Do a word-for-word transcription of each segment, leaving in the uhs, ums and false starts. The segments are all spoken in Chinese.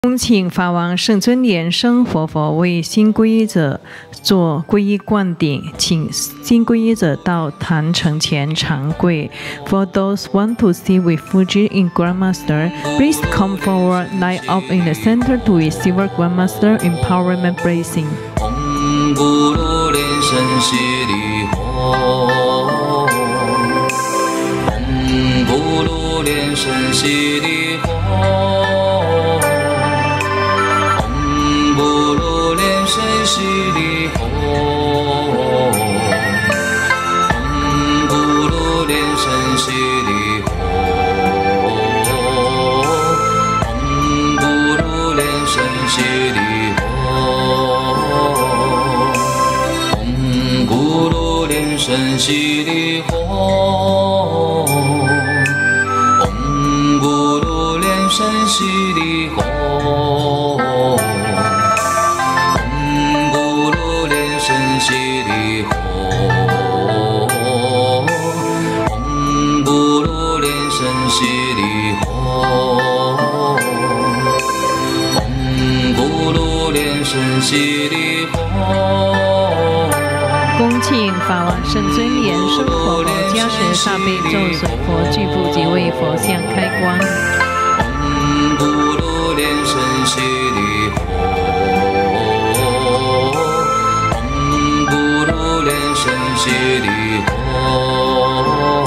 恭请法王圣尊莲生活佛为新皈依者做皈依灌顶，请新皈依者到坛城前长跪。For those want to see with Fuji in Grandmaster, please come forward, line up in the center to receive Grandmaster empowerment blessing. Om Guru Liên Sân Si Li Ho. Om Guru Liên Sân Si Li Ho. Sân Si Li Ho. Om Guru Liên Sân Si Li Ho. Om Guru Liên Sân Si Li Ho. Om Guru Liên Sân Si Li Ho. Om Guru Liên Sân Si Li Ho. Si Li Ho. Om Guru Liên Sân Si Li Ho. Om Guru Liên Sân Si Li Ho. 恭请法王圣尊莲生活佛加持大悲咒水佛具足即为佛像开光。 Om Guru Liên Sân Si Li Ho. Liên Sân Si Li Ho.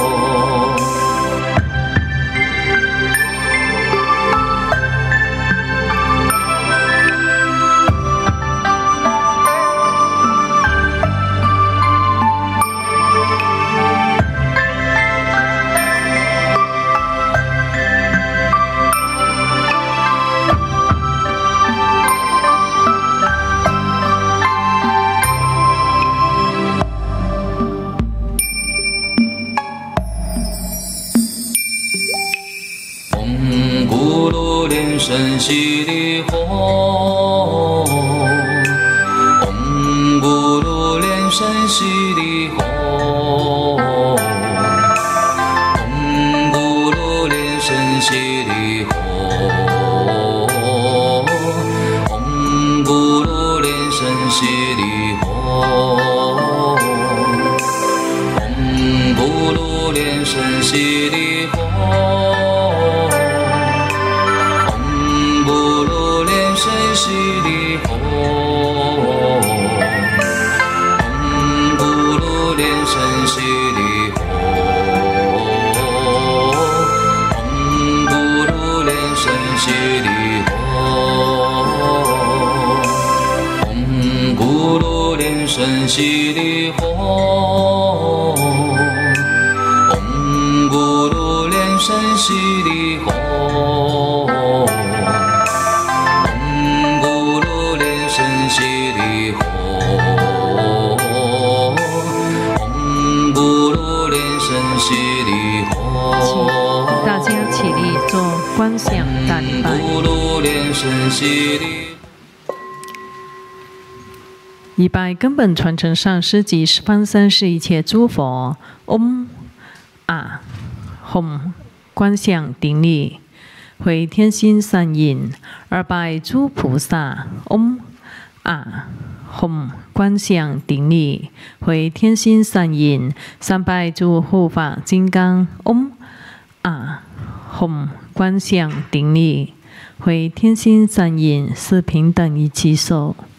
深悉离吽，唵咕噜连深悉离吽，唵咕噜连深悉离吽，唵咕噜连深悉离吽，唵咕噜连深悉离吽。 深悉离吽，唵咕噜连深悉离吽，唵咕噜连深悉离吽，唵咕噜连深悉离吽，唵咕噜连深悉离吽。 悉离吽，唵咕噜连深悉离吽。 大家起立做观想大礼拜。 唵咕噜连深悉离。 礼拜根本传承上师及十方三世一切诸佛。嗡啊吽，观想顶礼，回天心善印，二拜诸菩萨。嗡。 啊，吽，观想顶礼，回天心善印，三拜诸护法金刚。嗡，啊，吽，观想顶礼，回天心善印，是平等一起手。